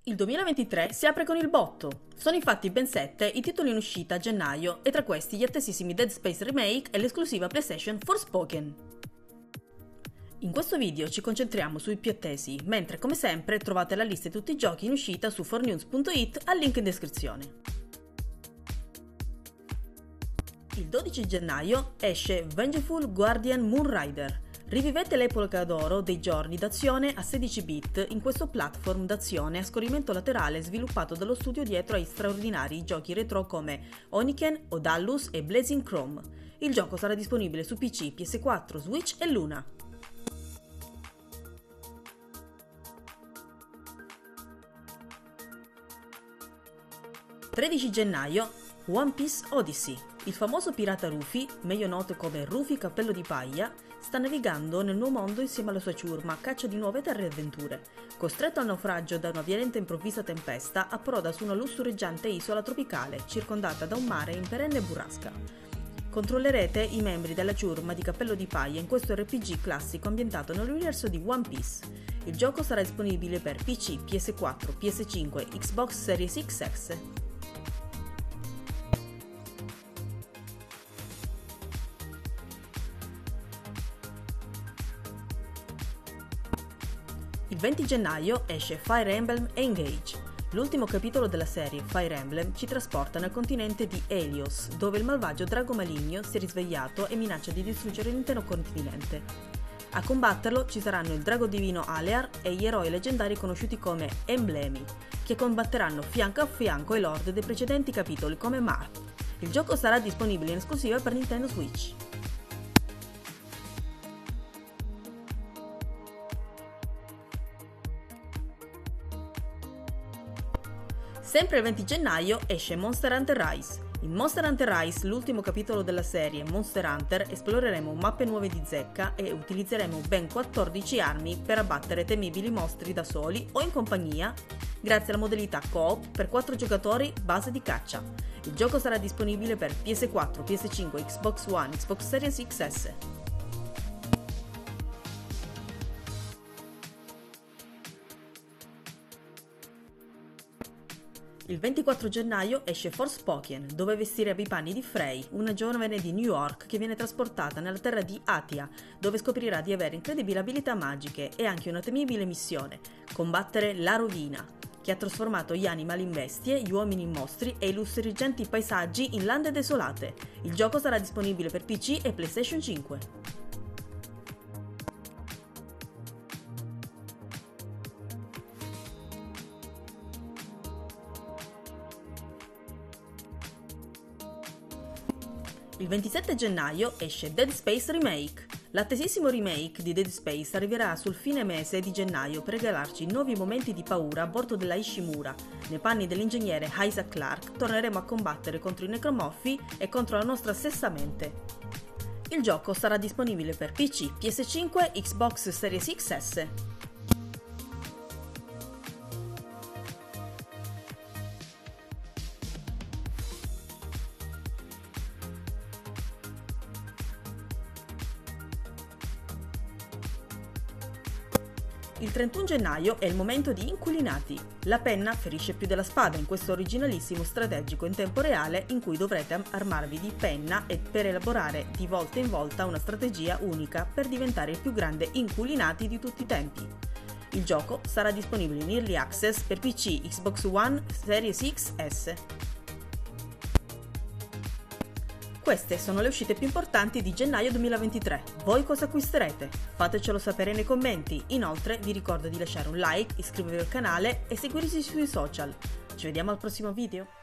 Il 2023 si apre con il botto. Sono infatti ben 7 i titoli in uscita a gennaio e tra questi gli attesissimi Dead Space Remake e l'esclusiva PlayStation Forspoken. In questo video ci concentriamo sui più attesi, mentre come sempre trovate la lista di tutti i giochi in uscita su fornews.it al link in descrizione. Il 12 gennaio esce Vengeful Guardian Moonrider. Rivivete l'epoca d'oro dei giorni d'azione a 16 bit in questo platform d'azione a scorrimento laterale sviluppato dallo studio dietro ai straordinari giochi retro come Oniken, Odallus e Blazing Chrome. Il gioco sarà disponibile su PC, PS4, Switch e Luna. Il 13 gennaio One Piece Odyssey. Il famoso pirata Rufy, meglio noto come Rufy Cappello di Paglia, sta navigando nel nuovo mondo insieme alla sua ciurma a caccia di nuove terre e avventure. Costretto al naufragio da una violenta e improvvisa tempesta, approda su una lussureggiante isola tropicale, circondata da un mare in perenne burrasca. Controllerete i membri della ciurma di Cappello di Paglia in questo RPG classico ambientato nell'universo di One Piece. Il gioco sarà disponibile per PC, PS4, PS5, Xbox Series XS. Il 20 gennaio esce Fire Emblem Engage. L'ultimo capitolo della serie Fire Emblem ci trasporta nel continente di Helios, dove il malvagio drago maligno si è risvegliato e minaccia di distruggere l'intero continente. A combatterlo ci saranno il drago divino Alear e gli eroi leggendari conosciuti come Emblemi, che combatteranno fianco a fianco ai lord dei precedenti capitoli come Marth. Il gioco sarà disponibile in esclusiva per Nintendo Switch. Sempre il 20 gennaio esce Monster Hunter Rise. In Monster Hunter Rise, l'ultimo capitolo della serie Monster Hunter, esploreremo mappe nuove di zecca e utilizzeremo ben 14 armi per abbattere temibili mostri da soli o in compagnia, grazie alla modalità co-op per 4 giocatori base di caccia. Il gioco sarà disponibile per PS4, PS5, Xbox One, Xbox Series XS. Il 24 gennaio esce Forspoken, dove vestiremo i panni di Frey, una giovane di New York che viene trasportata nella terra di Atia, dove scoprirà di avere incredibili abilità magiche e anche una temibile missione: combattere la rovina, che ha trasformato gli animali in bestie, gli uomini in mostri e i lussureggianti paesaggi in lande desolate. Il gioco sarà disponibile per PC e PlayStation 5. Il 27 gennaio esce Dead Space Remake. L'attesissimo remake di Dead Space arriverà sul fine mese di gennaio per regalarci nuovi momenti di paura a bordo della Ishimura. Nei panni dell'ingegnere Isaac Clarke torneremo a combattere contro i necromorfi e contro la nostra stessa mente. Il gioco sarà disponibile per PC, PS5, Xbox Series XS. Il 31 gennaio è il momento di Inquilinati. La penna ferisce più della spada in questo originalissimo strategico in tempo reale in cui dovrete armarvi di penna e per elaborare di volta in volta una strategia unica per diventare il più grande Inquilinati di tutti i tempi. Il gioco sarà disponibile in Early Access per PC, Xbox One, Series XS. Queste sono le uscite più importanti di gennaio 2023. Voi cosa acquisterete? Fatecelo sapere nei commenti. Inoltre vi ricordo di lasciare un like, iscrivervi al canale e seguirci sui social. Ci vediamo al prossimo video.